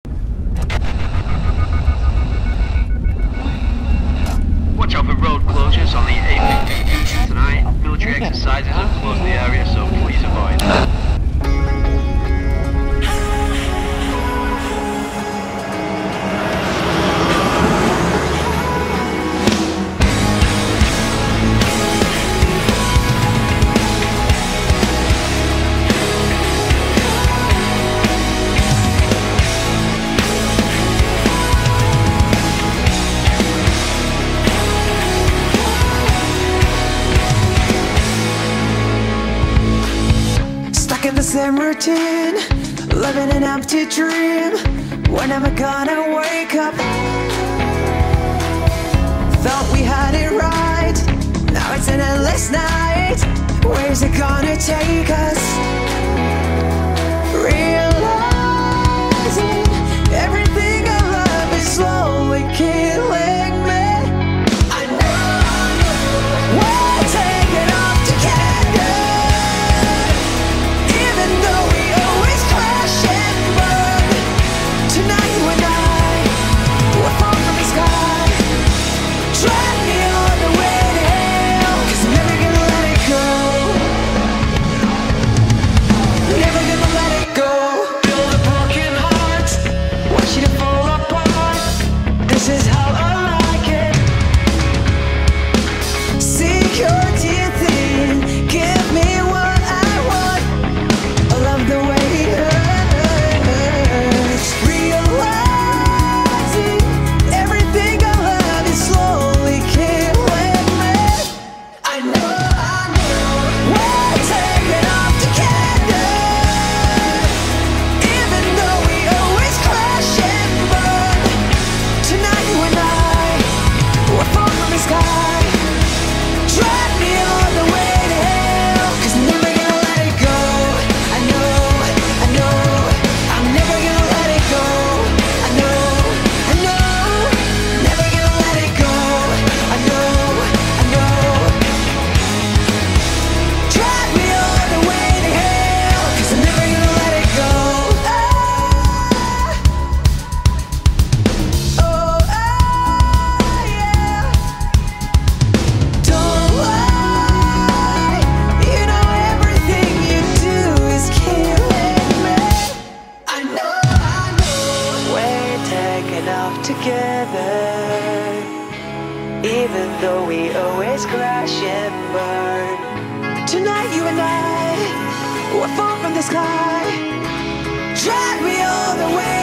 Watch out for road closures on the A50 tonight. Military exercises have closed the area, so please avoid. The same routine, living an empty dream. When am I gonna wake up? Thought we had it right, now it's an endless night. Where's it gonna take us? Realizing everything I love is slowly killing me. I know we're taking off together. Even though we always crash and burn. Tonight you and I will fall from the sky. Drag me all the way.